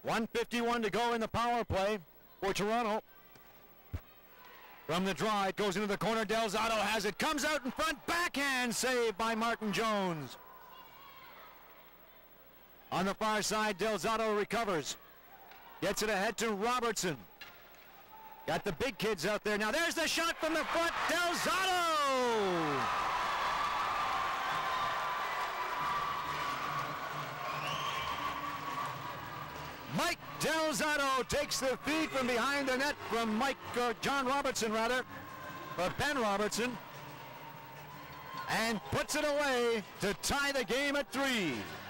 1:51 to go in the power play for Toronto. From the draw, it goes into the corner. Del Zotto has it. Comes out in front. Backhand save by Martin Jones. On the far side, Del Zotto recovers. Gets it ahead to Robertson. Got the big kids out there. Now there's the shot from the front. Del Zotto! Mike Del Zotto takes the feed from behind the net from Ben Robertson, and puts it away to tie the game at 3.